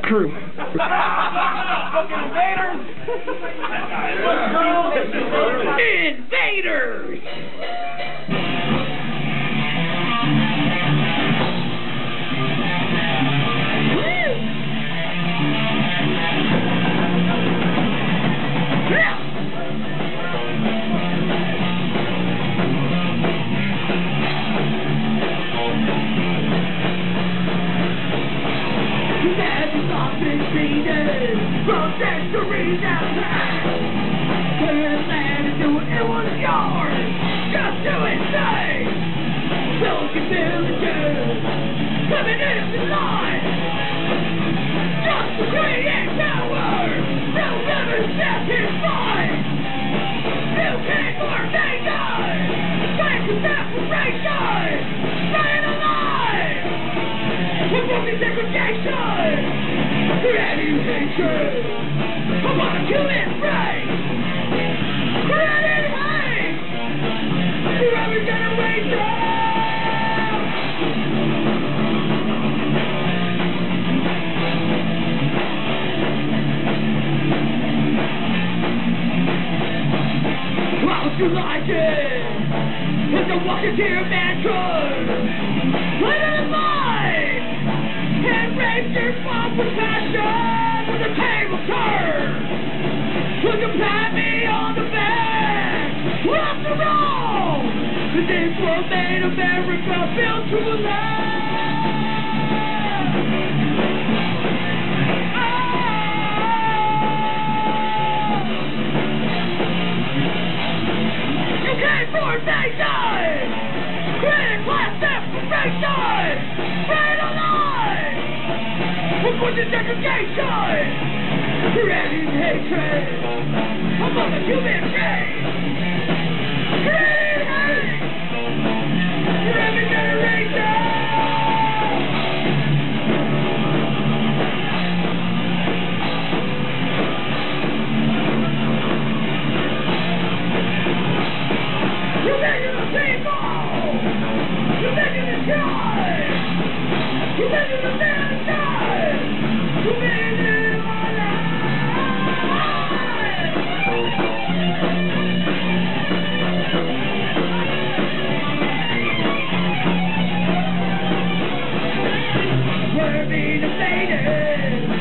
crew. Fucking invaders! Invaders! Protectories outside. Turn the land into it was yours. Just do it safe. Silicon villages living in the light. Just to create power. They'll never satisfy. You can't more they die. Thanks to separation. Staying alive. Provoking segregation. Creating hatred. I want to kill it right. Creating hate. For every generation. Why would you like it? It's a walking here mansion. Living in life. And raise your false passion when the table turns. Will you pat me on the back? What's the wrong? This world made America built to last. You can't force nation. Create class separation. Stay alive. With the segregation, creating hatred among the human race, creating hate for every generation. You're making the people, you're making the sky, you're making the man die. You made it alive. We're being invaded.